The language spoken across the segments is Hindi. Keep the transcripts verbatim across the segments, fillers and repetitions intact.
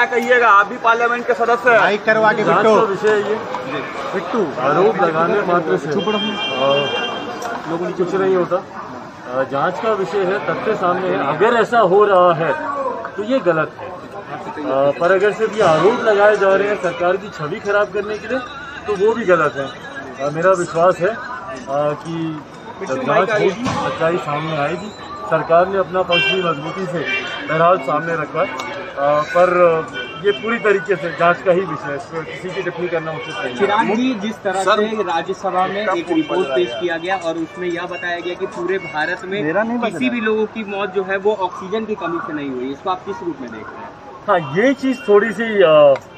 क्या कहिएगा, आप भी पार्लियामेंट के सदस्य हैं। माइक करवा के जांच का विषय ये बिट्टू आरोप लगाने मात्र से लोगों की कुछ नहीं होता। जांच का विषय है, तथ्य सामने है। अगर ऐसा हो रहा है तो ये गलत है, पर अगर सिर्फ ये आरोप लगाए जा रहे हैं सरकार की छवि खराब करने के लिए तो वो भी गलत है। मेरा विश्वास है कि जांच होगी, सच्चाई सामने आएगी। सरकार ने अपना पक्ष भी मजबूती से बहरहाल सामने रखा, पर ये पूरी तरीके से जांच का ही विषय है, इसमें किसी की टिप्पणी करना उचित नहीं है। चिराग जी, जिस तरह से राज्यसभा में एक रिपोर्ट पेश किया गया और उसमें यह बताया गया कि पूरे भारत में किसी भी लोगों की मौत जो है वो ऑक्सीजन की कमी से नहीं हुई, इसको आप किस रूप में देख रहे हैं? हाँ, ये चीज़ थोड़ी सी आ,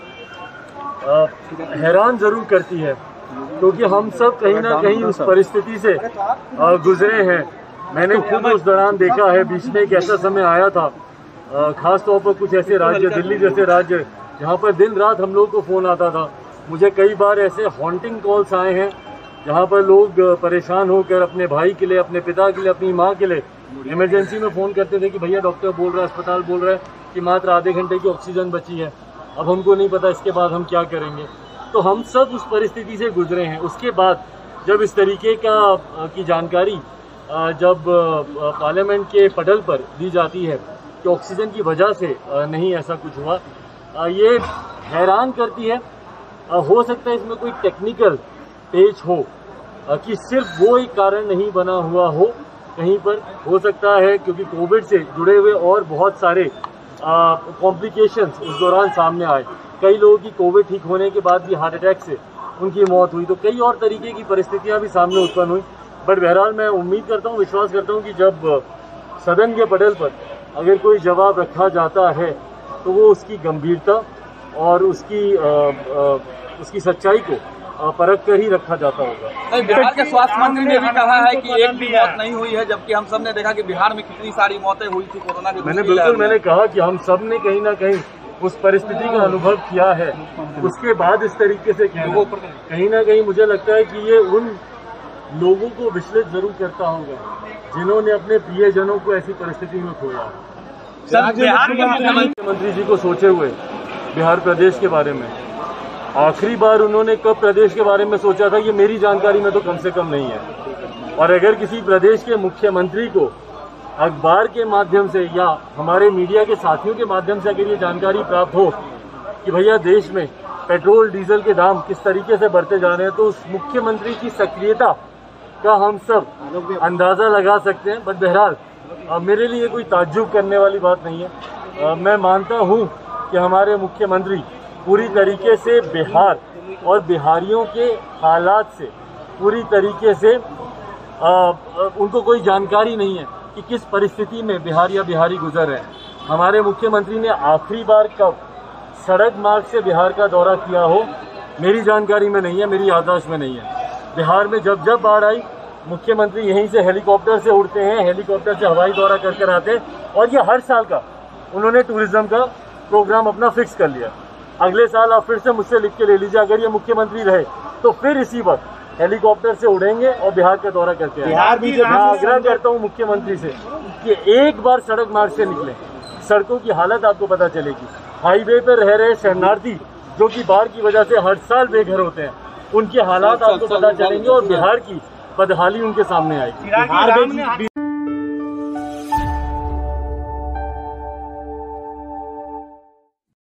आ, हैरान जरूर करती है, क्योंकि हम सब कहीं ना कहीं उस परिस्थिति से आ, गुजरे हैं। मैंने खुद उस दौरान देखा है, बीच में एक ऐसा समय आया था, खास तौर पर कुछ ऐसे राज्य, दिल्ली जैसे राज्य, जहाँ पर दिन रात हम लोग को फ़ोन आता था। मुझे कई बार ऐसे हॉन्टिंग कॉल्स आए हैं जहाँ पर लोग परेशान होकर अपने भाई के लिए, अपने पिता के लिए, अपनी माँ के लिए इमरजेंसी में फ़ोन करते थे कि भैया डॉक्टर बोल रहा है, अस्पताल बोल रहा है कि मात्र आधे घंटे की ऑक्सीजन बची है, अब हमको नहीं पता इसके बाद हम क्या करेंगे। तो हम सब उस परिस्थिति से गुजरे हैं। उसके बाद जब इस तरीके का की जानकारी जब पार्लियामेंट के पटल पर दी जाती है कि ऑक्सीजन की वजह से नहीं ऐसा कुछ हुआ, ये हैरान करती है। हो सकता है इसमें कोई टेक्निकल पेच हो कि सिर्फ वो एक कारण नहीं बना हुआ हो, कहीं पर हो सकता है क्योंकि कोविड से जुड़े हुए और बहुत सारे कॉम्प्लिकेशंस उस दौरान सामने आए। कई लोगों की कोविड ठीक होने के बाद भी हार्ट अटैक से उनकी मौत हुई, तो कई और तरीके की परिस्थितियां भी सामने उत्पन्न हुई। बट बहरहाल मैं उम्मीद करता हूं, विश्वास करता हूं कि जब सदन के पटल पर अगर कोई जवाब रखा जाता है तो वो उसकी गंभीरता और उसकी आ, आ, उसकी सच्चाई को परख कर ही रखा जाता होगा। बिहार के स्वास्थ्य मंत्री ने भी कहा है कि एक भी मौत नहीं हुई है, जबकि हम सब ने देखा कि बिहार में कितनी सारी मौतें हुई थी कोरोना के। मैंने बिल्कुल मैंने कहा कि हम सब ने कहीं ना कहीं उस परिस्थिति का अनुभव किया है, उसके बाद इस तरीके से कहना कहीं ना कहीं मुझे लगता है कि ये उन लोगों को विचलित जरूर करता होगा जिन्होंने अपने प्रियजनों को ऐसी परिस्थिति में खोया। मुख्यमंत्री जी को सोचे हुए बिहार प्रदेश के बारे में आखिरी बार उन्होंने कब प्रदेश के बारे में सोचा था, ये मेरी जानकारी में तो कम से कम नहीं है। और अगर किसी प्रदेश के मुख्यमंत्री को अखबार के माध्यम से या हमारे मीडिया के साथियों के माध्यम से अगर ये जानकारी प्राप्त हो कि भैया देश में पेट्रोल डीजल के दाम किस तरीके से बढ़ते जा रहे हैं, तो उस मुख्यमंत्री की सक्रियता का हम सब अंदाजा लगा सकते हैं। बट बहरहाल मेरे लिए कोई ताज्जुब करने वाली बात नहीं है। आ, मैं मानता हूँ कि हमारे मुख्यमंत्री पूरी तरीके से बिहार और बिहारियों के हालात से पूरी तरीके से आ, उनको कोई जानकारी नहीं है कि किस परिस्थिति में बिहार या बिहारी गुजर रहे हैं। हमारे मुख्यमंत्री ने आखिरी बार कब सड़क मार्ग से बिहार का दौरा किया हो, मेरी जानकारी में नहीं है, मेरी याददाश्त में नहीं है। बिहार में जब जब बाढ़ आई, मुख्यमंत्री यहीं से हेलीकॉप्टर से उड़ते हैं, हेलीकॉप्टर से हवाई दौरा कर कर आते हैं, और ये हर साल का उन्होंने टूरिज्म का प्रोग्राम अपना फिक्स कर लिया। अगले साल आप फिर से मुझसे लिख के ले लीजिए, अगर ये मुख्यमंत्री रहे तो फिर इसी वक्त हेलीकॉप्टर से उड़ेंगे और बिहार का दौरा करके आएंगे। बिहार भी मैं आग्रह करता हूँ मुख्यमंत्री से कि एक बार सड़क मार्ग से निकले, सड़कों की हालत आपको पता चलेगी। हाईवे पर रह रहे शरणार्थी जो कि बाढ़ की वजह से हर साल बेघर होते हैं, उनके हालात आपको पता चलेंगे और बिहार की बदहाली उनके सामने आएगी।